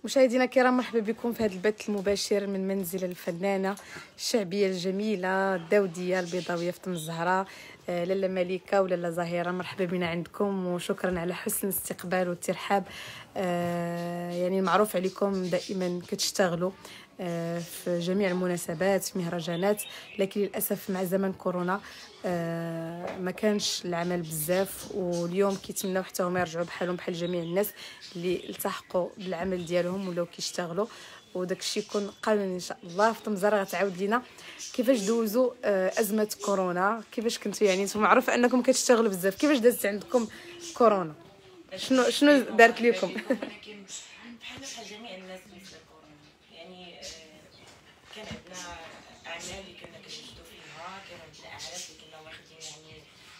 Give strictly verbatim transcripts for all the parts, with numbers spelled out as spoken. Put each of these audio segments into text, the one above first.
مشاهدينا الكرام، مرحبا بكم في هذا البث المباشر من منزل الفنانه الشعبيه الجميله الداوديه البيضاويه فاطمه الزهراء. آه لاله ملكه ولاله زهيره، مرحبا بنا عندكم وشكرا على حسن الاستقبال والترحاب. آه يعني معروف عليكم دائما كتشتغلوا آه في جميع المناسبات في مهرجانات، لكن للاسف مع زمن كورونا آه ما كانش العمل بزاف، واليوم كيتمناو حتى هما يرجعوا بحالهم بحال جميع الناس اللي التحقوا بالعمل ديالهم ولاو كيشتغلوا، وداك الشيء يكون قانوني ان شاء الله. فاطمه الزهراء غتعاود لينا كيفاش دوزوا آه ازمه كورونا، كيفاش كنتوا يعني نتوما معروف انكم كتشتغلوا بزاف، كيفاش دازت عندكم كورونا؟ شنو شنو دارت لكم؟ بحال بحال جميع الناس بالنسبه لكورونا، يعني كان عندنا اعمال اللي كنا كنجدوا فيها، كان عندنا اعراس اللي كنا واخدين يعني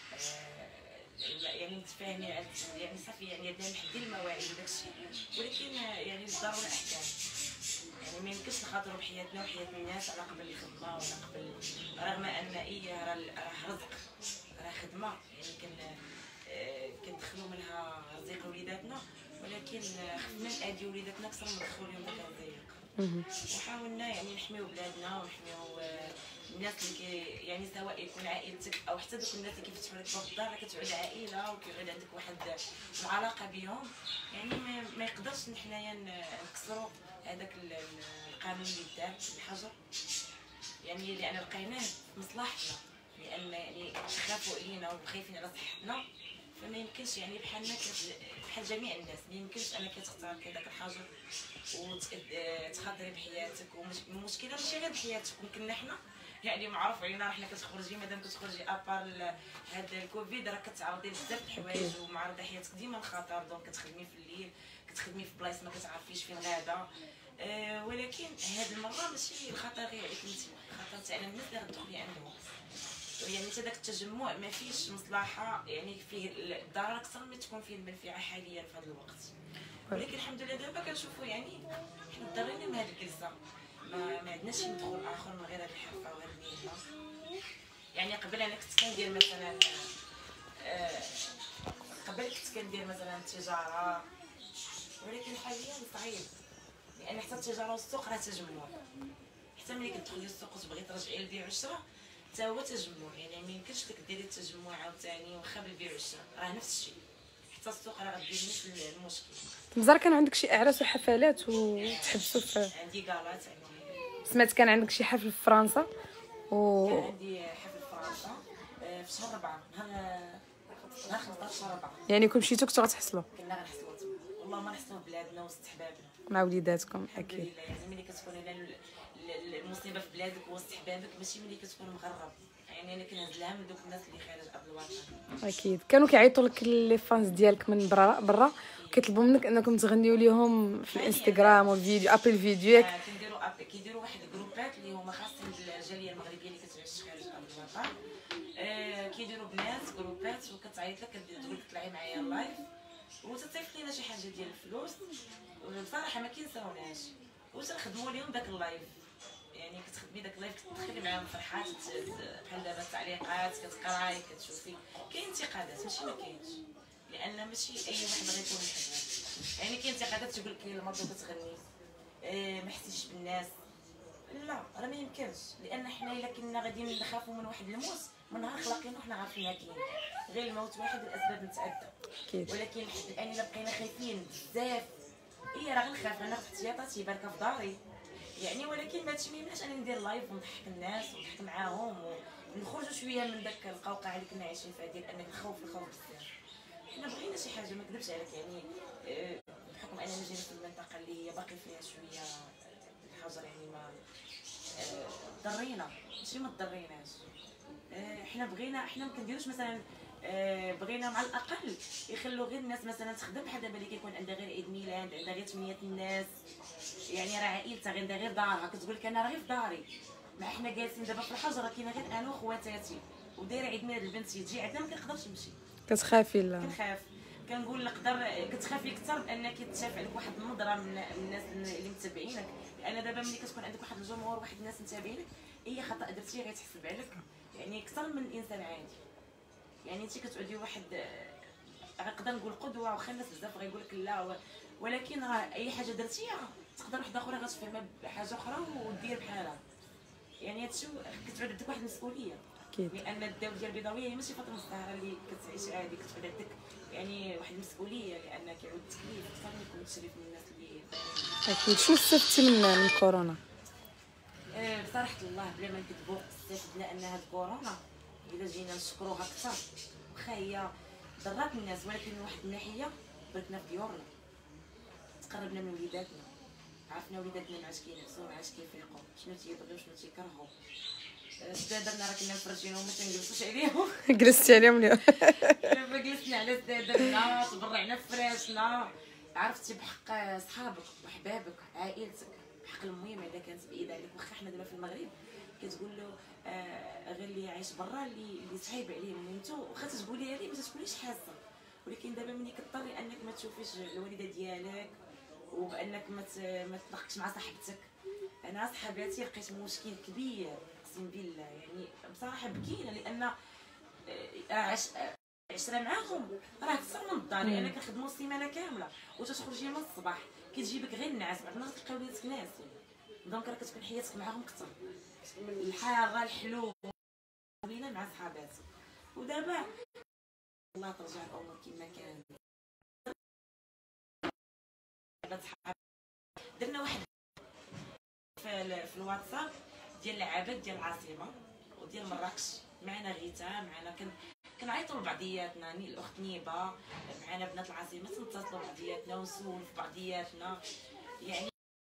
يعني متفاهمين على يعني صافي يعني عندنا محددين المواعيد وداك الشيء، ولكن يعني الضروره الاحكام، يعني ما يمكنش نخاطروا بحياتنا وحياه الناس على قبل الخدمه ولا قبل، رغم ان اي راه راه رزق، راه خدمه يعني كن كندخلوا منها رزق وليداتنا، ولكن خفنا نأدي وليداتنا اكثر من ندخلوا لهم داك الرزق. وحاولنا يعني نحميو بلادنا ونحميو الناس اللي يعني سواء يكون عائلتك او حتى دوك الناس اللي كيفتحوا لك باب الدار كتعود عائله وكيعود عندك واحد العلاقه بهم، يعني ما, ما يقدرش حنايا نكسروا هذاك القانون اللي دار بالحجر، يعني اللي انا لقيناه في مصلحتنا، لان يعني خافوا علينا وخايفين على صحتنا، فما يمكنش يعني بحالنا بحال جميع الناس ما يمكنش انك تختار كذاك الحجر وتخاطري بحياتك. والمشكله ماشي غير بحياتك، يمكن حنا يعني معروف علينا حنا كتخرجي مادام كتخرجي ابار هذا الكوفيد راه كتعرضي بزاف د الحوايج ومعرضه حياتك ديما للخطر، دونك كتخدمي في الليل، كتخدمي في بلايص ما كتعرفيش فين غادا. أه ولكن هذه المره ماشي الخطر غير عليك انت، الخطر تاع الناس اللي غتدخلي عندهم، يعني حتى داك التجمع ما فيش مصلحه، يعني فيه الضرر اكثر ما تكون فيه المنفعه حاليا في هذا الوقت. ولكن الحمد لله دابا كنشوفوا يعني حنا ضرينا من هذه الجلسه، ما, ما عندناش شي مدخول اخر من غير هذه الحرفه وهذه المهنه. يعني قبل انا كنت كندير مثلا آه قبل كنت كندير مثلا التجاره، ولكن حاليا صعيب، لان حتى التجاره والسوق راه تجمع، حتى ملي كتدخلي السوق وتبغي ترجعي للبيع والشراء حتى هو تجمع، يعني ما يمكنش لك ديري التجمع عاوتاني واخا بالبيع والشراء راه نفس الشيء، حتى السوق راه غدير نفس المشكل. مزار كان عندك شي اعراس وحفلات وتحبسوا في عندي كالات، سمعت كان عندك شي حفل في فرنسا و كان عندي حفل في فرنسا في شهر أربعة، نهار نهار خمسطاش شهر أربعة، يعني كون مشيتو كنتو غتحصلوا؟ كنا غنحصلوا تما، والله ما نحصلوا بلادنا وسط حبابنا مع وليداتكم اكيد. الحمد لله، يعني ملي كتكون هنا المصيبه في بلادك وسط حبابك ماشي ملي كتكون مغرب، يعني انا كنهز الهم لدوك الناس اللي خارج ارض الوطن. اكيد كانوا كيعيطوا لك لي فانز ديالك من برا برا كيطلبوا منك انكم تغنيو ليهم في الانستغرام والفيديو ابل فيديو ياك؟ آه كنديروا كيديروا واحد الجروبات اللي هما خاصين بالجاليه المغربيه اللي كتعيش خارج ارض الوطن، آه كيديروا بنات جروبات وكتعيط لك كتقول لك طلعي معايا اللايف وتتصيفط لينا شي حاجه ديال الفلوس، وبصراحه ما كينساوناش وتنخدموا لهم داك اللايف، يعني كتخدمي داك اللايف كتدخلي معاهم فرحات بحال دابا التعليقات كتقراي كتشوفي، كاين انتقادات ماشي ما كاينش، لان ماشي اي واحد غيكون محبوب، يعني كاين انتقادات تقول لك المرضى كتغني اه ما حسيتيش بالناس، لا راه ما يمكنش، لان حنا الا كنا غاديين نخافوا من واحد الموت من نهار خلقنا وحنا عارفين كاين غير الموت واحد الاسباب متعدده، ولكن لحد الان الا بقينا خايفين بزاف اي راه غنخاف انا في احتياطاتي باركه في داري يعني، ولكن ما هادشي ما يمنعش انا ندير لايف ونضحك الناس ونضحك معاهم ونخرجوا شويه من داك القوقعه اللي كنا عايشين فيها ديال انك تخوف الخوف بزاف. حنا بغينا شي حاجه ما نكذبش عليك، يعني بحكم اننا جينا في المنطقه اللي هي باقي فيها شويه الحجر، يعني ما ضرينا ماشي ما ضريناش، حنا بغينا حنا ما كنديروش مثلا بغينا مع الاقل يخلوا غير الناس مثلا تخدم، بحال دابا اللي كيكون عندها غير عيد ميلاد عندها غير ثمانية الناس، يعني راه عائلتها غير عندها غير دارها كتقول لك انا راه غير في داري، مع حنا جالسين دابا في الحجر راه كاينه غير انا وخواتاتي ودايره عيد ميلاد البنت تجي عندنا ما كنقدرش نمشي، كتخافي؟ لا كنخاف، كنقول نقدر كتخافي اكثر بانك تشاف عليك واحد النظره من الناس اللي متابعينك، لان دابا ملي كتكون عندك واحد الجمهور واحد الناس متابعينك اي خطا درتي غيتحسب عليك يعني اكثر من الانسان عادي، يعني انت كتعودي واحد نقدر نقول قدوه، واخا الناس بزاف غيقول لك لا ولكن راه اي حاجه درتيها تقدر واحده اخرى غتفهمها بحاجه اخرى ودير بحالها. يعني هادشي كتعود عندك واحد المسؤوليه، اكيد. لان الدوله ديال البيضاويه هي ماشي فاطمه الزهراء اللي كتعيش عادي، كتعود عندك يعني واحد المسؤوليه، لان كيعود التكليف اكثر من يكون تشريف من الناس اللي اكيد. شنو استفدتي من من كورونا؟ أه بصراحه الله بلا ما نكذبوا استفدنا ان هاد كورونا الا جينا نشكروها اكثر، واخا هي ضرات الناس، ولكن من واحد الناحيه بركنا في ديورنا، تقربنا من وليداتنا، عرفنا وليداتنا ما عادش كينعسوا ما عادش كيفيقوا، شنو تيبغيو شنو تيكرهوا. سدادرنا راه كنا مفرجينهم ما تنجلسوش عليهم. جلستي عليهم اليوم؟ لما جلسنا على سدادرنا تبرعنا في فراشنا، عرفتي بحق صحابك وحبابك عائلتك، بحق المهم اذا كانت بعيده عليك. واخا حنا دابا في المغرب كتقول له آه غير اللي عايش برا اللي اللي صعيب عليه ميمتو، واخا تقوليها ليه ما تكونيش حاسه، ولكن دابا ملي كضطري انك ما تشوفيش الوالده ديالك وبانك ما ما تلاقيش مع صاحبتك. انا صحاباتي لقيت مشكل كبير اقسم بالله، يعني بصراحه بكينا، لان آه، عش عشره معاهم راه اكثر من الدار، لان كنخدموا السيمانه كامله وتتخرجي من الصباح كتجيبك غير النعاس، بعد النهار تلقى وليداتك ناعسين، دونك راه كتكون حياتك معاهم اكثر، الحاره الحلو ولينا مع صحاباتي. ودابا الله ترجع الامور كما كانت. درنا واحد في, في الواتساب ديال اللعابات ديال العاصمه وديال مراكش، معنا غيتا، معنا كن كنعيطوا لبعضياتنا، ني الاخت نيبه، معنا بنات العاصمه تنتصلوا بعضياتنا ونسولوا بعضياتنا. يعني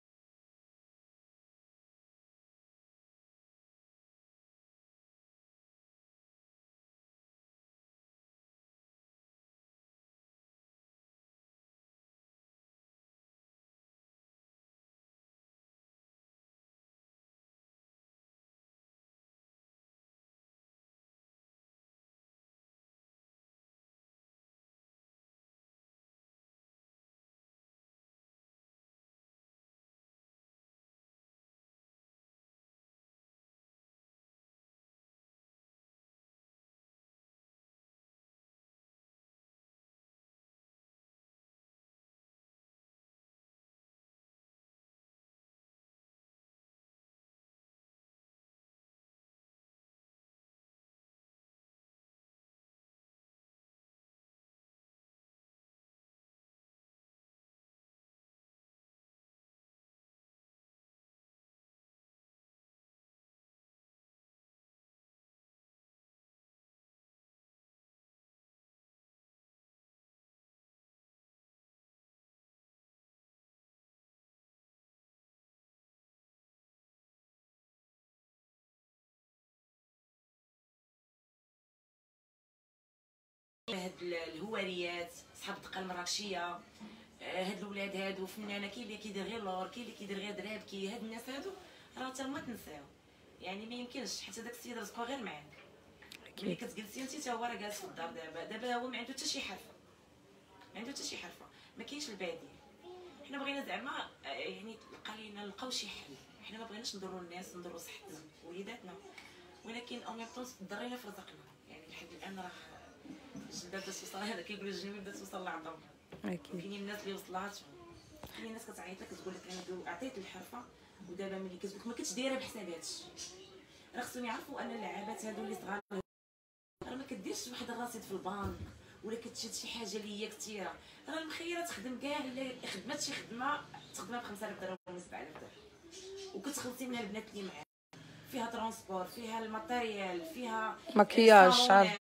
هاد الهواريات صحاب الدقه المراكشيه، هاد الاولاد هادو فنانه، كاين اللي كيدير غير لور، كاين اللي كيدير غير درابكي، هاد الناس هادو راه حتى هما تنساو، يعني ما يمكنش، حيت هذاك السيد رزقو غير معاك. ملي كتجلسي انت حتى هو راه جالس في الدار دابا، دابا هو ما عنده حتى شي حرفه، ما عنده حتى شي حرفه، ما كاينش البديل. حنا بغينا زعما يعني تلقى لينا نلقاو شي حل، حنا ما بغيناش نضروا الناس، نضروا صحتنا وليداتنا، ولكن او ميم طون ضرينا في رزقنا. يعني لحد الان راه الجلده بدات توصل، هذا كيقولوا الجنين بدات توصل لعظم. اكيد. كاينين الناس اللي وصلاتهم، كاينين الناس كتعيط لك كتقول لك انا عطيت الحرفه ودابا ملي كتقول لك ما كنتش دايره بحساب هادشي. راه خصهم يعرفوا ان اللعابات هادو اللي صغار راه ما كديرش واحد الرصيد في البنك ولا كتشد شي حاجه اللي هي كثيره، راه المخيره تخدم كاع الا خدمات شي خدمه تخدمها ب خمسة آلاف درهم ولا سبعة آلاف درهم، وكتخلصي منها البنات اللي معاك، فيها ترونسبور، فيها الماتيريال، فيها مكياج، شعر.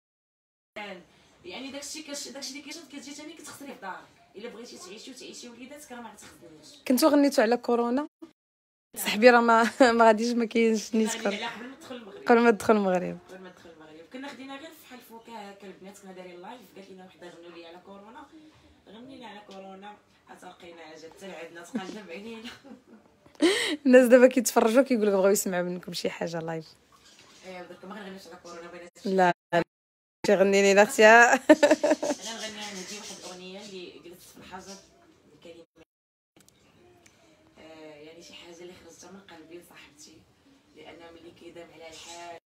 يعني داكشي كاش داكشي اللي كيشد كتجي ثاني كتخسري في دارك، الا بغيتي تعيشي وتعيشي وليداتك راه ما غتخدميش. كنتو غنيتو على كورونا؟ صاحبي راه ما ما غاديش، ما كاينش نيت قبل ما تدخل المغرب، قبل ما تدخل المغرب قبل ما تدخل المغرب كنا خدينا غير فحال الفكاهه هكا البنات، كنا دايرين لايف، قالت لنا وحده غنوا لي على كورونا، غنينا على كورونا حتى لقينا جات حتى لعندنا تقلنا بعينينا. الناس دابا كيتفرجوا كيقول لك بغاو يسمعوا منكم شي حاجه لايف. ايوا درك ما غنغنيش على كورونا بنات. لا تغني لينا اختي. انا نغني عندي واحد الاغنيه اللي جلست في الحجر الكلمات، آه يعني شي حاجه اللي خرجتها من قلبي لصاحبتي، لان ملي كيدام عليها الحال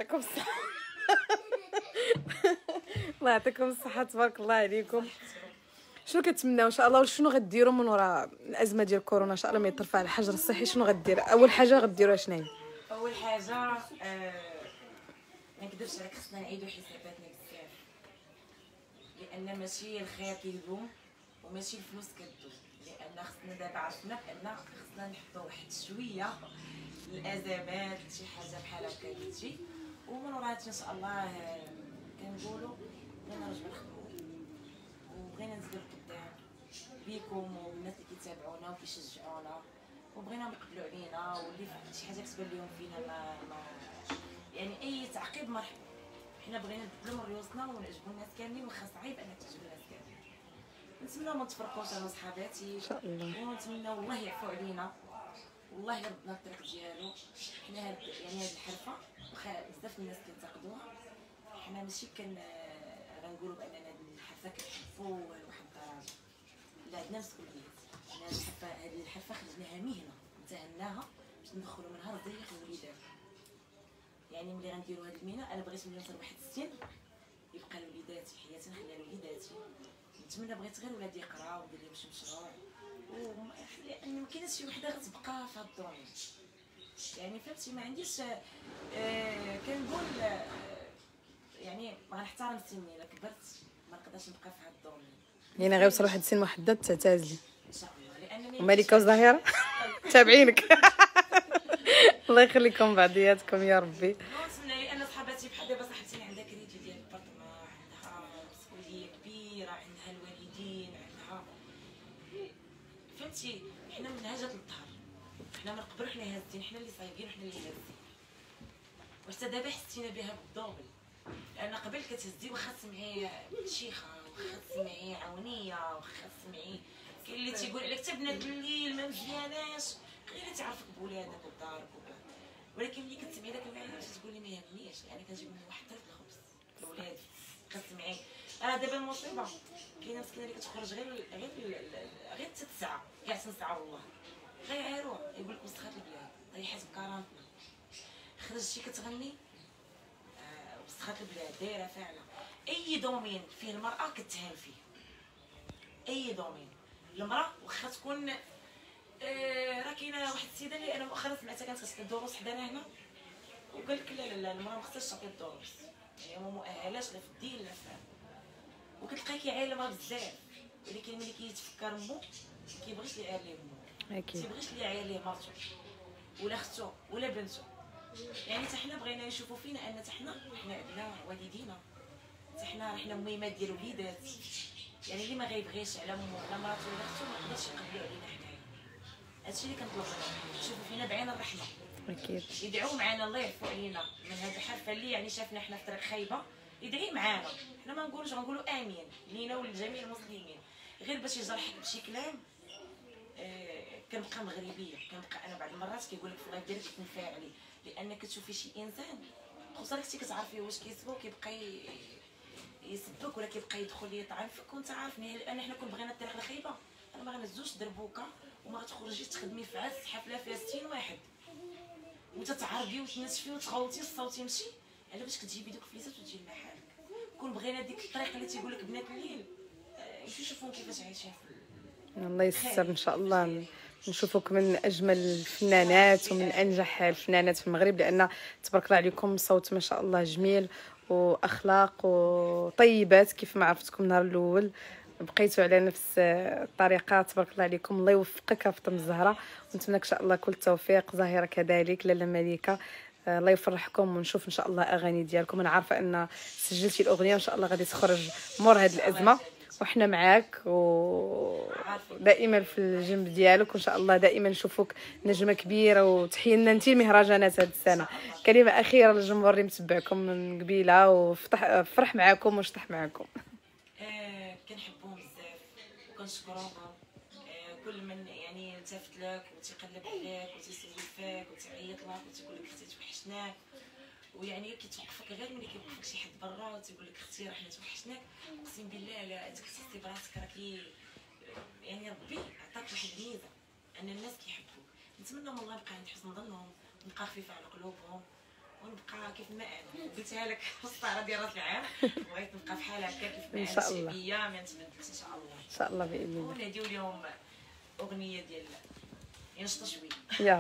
يعطيكم الصحه. الله يعطيكم الصحه، تبارك الله عليكم. شنو كتمناو ان شاء الله؟ شنو غديروا من وراء الازمه ديال كورونا ان شاء الله ما يترفع الحجر الصحي؟ شنو غدير اول حاجه غديروها؟ شنو هي اول حاجه؟ آه ما نكذبش عليك، خصنا نعيدوا حساباتنا بزاف، لان ماشي الخير كيدوم وماشي الفلوس كدوم، لان خصنا دابا عرفنا بان خصنا نحطوا واحد شويه الازمات، شي حاجه بحال هكا تجي، ومن وراها ان شاء الله كنقولوا بغينا نرجعوا نخدموا وبغينا نزيدوا لقدام بيكم والناس اللي كيتابعونا وكيشجعونا، وبغينا نقبلوا علينا، واللي شي حاجه كتبان لهم فينا ما, ما يعني اي تعقيب مرحبا. حنا بغينا نبدلوا من ريوسنا ونعجبوا الناس كاملين، واخا صعيب انك تعجب الناس كاملين. نتمنى ما نتفرقوش انا وصحاباتي ان شاء الله، ونتمنى والله يعفو علينا، والله يردنا الطريق ديالو. حنا هاد يعني هاد الحرفه واخا بزاف الناس كينتقدوها، حنا ماشي كن غنقولوا باننا هاد الحرفه كنحبوا واحد الدرجه، لا عندنا مسؤوليه. حنا هاد الحرفه هاد الحرفه خرجناها مهنه انتهناها باش ندخلوا منها رزيق الوليدات. يعني ملي غنديروا هاد المهنه انا بغيت ملي نوصل لواحد السن يبقى لوليداتي حياتي، نخليها لوليداتي. نتمنى بغيت غير ولادي يقراو وندير لهم شي مشروع، لان ما كايناش شي وحده غتبقى في هاد الدومين. يعني فهمتي ما عنديش آه كنقول آه يعني غنحترم سني، الا كبرت ما نقدرش نبقى في هاد الدومين. يعني غيوصل واحد السن محدد تعتزلي ان شاء الله، لان وملكه وزهيره تابعينك. الله يخليكم بعضياتكم يا ربي. نتمنى لان صحاباتي بحال دابا صاحبتي عندها كريدي ديال البارطما، عندها مسؤوليه كبيره، عندها الوالدين، عندها فهمتي. حنا من هجه الظهر، حنا من قبل حنا هازين، حنا اللي صايبين وحنا اللي هازين، وحتى دابا حسينا بها بالدوبل. لان قبل كتهزي واخا تسمعي شيخه، واخا تسمعي عونيه، واخا تسمعي كاين اللي تيقول عليك حتى بنات الليل ما مزياناش، غير اللي تعرفك بولادك ودارك، ولكن ملي كتسمعي داك المعنى تقولي ما يهمنيش، انا كنجيب من واحد طرف الخبز لولادي. كتسمعي راه دابا المصيبه كاينه مسكينه اللي كتخرج غير غير غير حتى تسعه كاع ساعه، والله غيعايروها يقول لك وسخات البلاد طيحات بكرامتنا. خرجتي كتغني آه وسخات البلاد دايره فعلا. اي دومين فيه المراه كتهان فيه، اي دومين المراه واخا تكون آه راه كاينه واحد السيده اللي انا مؤخرا سمعتها كانت كتعطي الدروس حدانا هنا، وقال لك لا لا لا المراه ما خصهاش تعطي الدروس، يعني ما مؤهلاش لا في الدين لا في، وكتلقاه كيعايلها بزاف، ولكن ملي كيتفكر مو ما كيبغيش يعاير ليه مو، اكيد ما كيبغيش يعاير ليه مرتو ولا اختو ولا بنتو. يعني حتى حنا بغينا يشوفوا فينا ان حتى حنا حنا عندنا والدينا، حتى حنا حنا مهمات ديال وليدات. يعني اللي ما غيبغيش على مو ولا مراتو ولا اختو ما يقدرش يقبلوا علينا حنايا. هادشي اللي كنطلب منهم، يشوفوا فينا بعين الرحمه، اكيد يدعوا معنا الله يعفو علينا من هاد الحرفه اللي يعني شافنا حنا في طريق خايبه، يدعي معانا. حنا ما نقولوش، غنقولوا امين لينا ولجميع المسلمين، غير باش يجرحك بشي كلام. آه كنبقى مغربيه، كنبقى انا بعض المرات كيقول لك الله يديرك تنفعلي، لان كتشوفي شي انسان خصوصا كنتي كتعرفي واش كيسبو كيبقى يسبك ولا كيبقى يدخل يطعن فيك وانت عارفني، لان حنا كون بغينا الطريق الخايبه انا ما غنزوش دربوكه وما غتخرجيش تخدمي في عز حفله فيها ستين واحد وتتعربي وتنشفي وتغوتي الصوت يمشي على باش كتجيبي دوك الفليسات وتجي لحالك. كون بغينا ديك الطريقه اللي تيقول لك بنات الليل يمشيو يشوفوا كيفاش عايشين. الله يسر ان شاء الله نشوفوك من اجمل الفنانات ومن انجح الفنانات في المغرب، لان تبارك الله عليكم صوت ما شاء الله جميل واخلاق وطيبات كيف ما عرفتكم النهار الاول، بقيتوا على نفس الطريقه. تبارك الله عليكم، الله يوفقك فاطمه الزهراء، ونتمنى ان شاء الله كل التوفيق. زهيره كذلك، لاله مليكه، الله يفرحكم ونشوف ان شاء الله اغاني ديالكم. انا عارفه ان سجلتي الاغنيه وان شاء الله غادي تخرج مور هذه الازمه، وحنا معاك ودائما في الجنب ديالك، وان شاء الله دائما نشوفوك نجمه كبيره. وتحيه لنا انت المهرجانات هذه السنه. كلمه اخيره للجمهور اللي متبعكم من قبيله وفتح فرح معاكم وشطح معاكم. آه كنحبهم بزاف وكنشكرهم. آه كل من يعني التفت لك وتيقلب عليك وتيسول فيك وتعيط لك وتيقول لك اختي توحشناك، ويعني كيتوقفك غير ملي كيوقفك شي حد برا وتيقول لك اختي راه حنا توحشناك، اقسم بالله لا انت كتحسي براسك راكي يعني ربي عطاك واحد الميزه ان الناس كيحبوك. نتمنى من الله يبقى عند حسن ظنهم ونبقى خفيفه على قلوبهم ونبقى كيف ما انا قلتها لك في السهره ديال راس العام، بغيت نبقى بحال هكا كيف ما ان انا شاء الله شعبيه ما نتبدلش ان شاء الله. ان شاء الله باذن الله. ونهديو لهم اغنيه ديال ينشطوا شويه يلا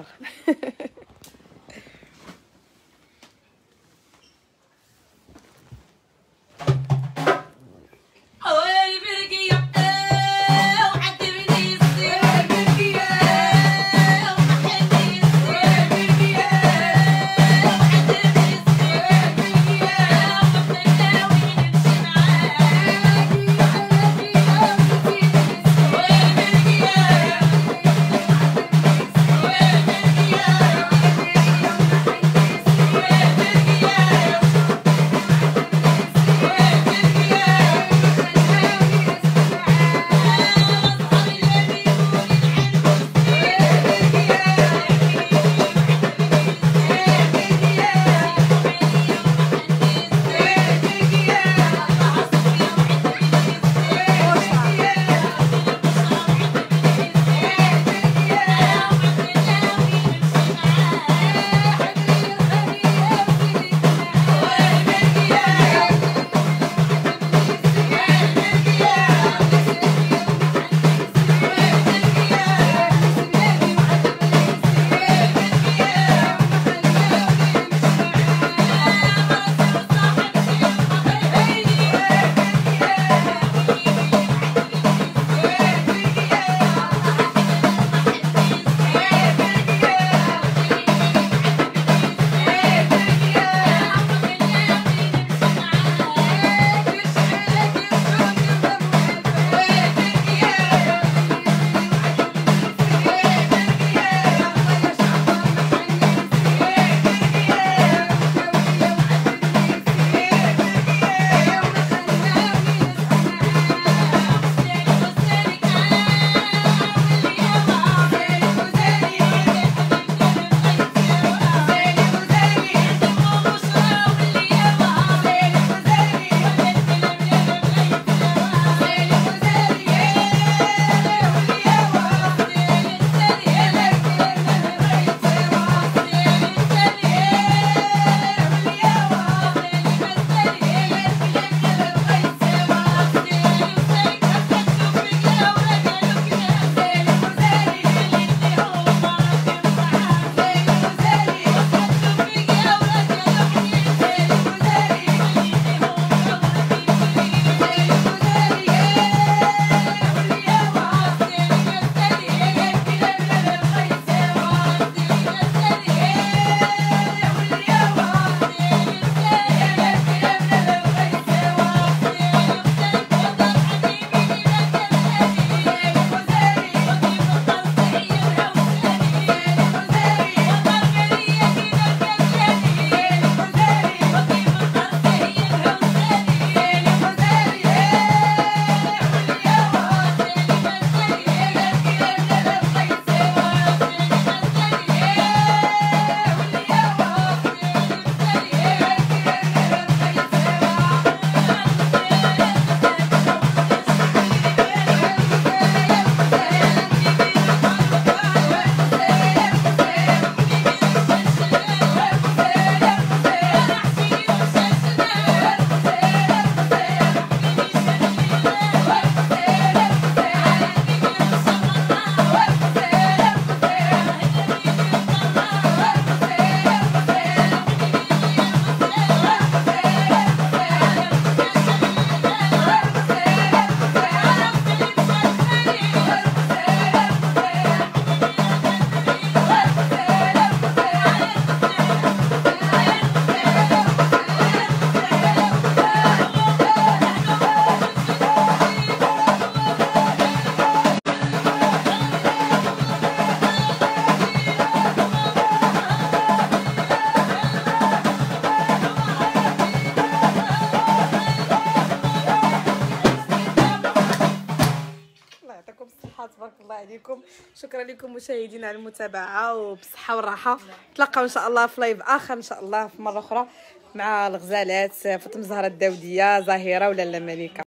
تبارك الله عليكم. شكرا لكم مشاهدينا على المتابعه وبصحه والراحه. نتلاقاو ان شاء الله في لايف اخر ان شاء الله في مره اخرى مع الغزالات فاطمه زهره الداوديه زهيره ولاله مليكه.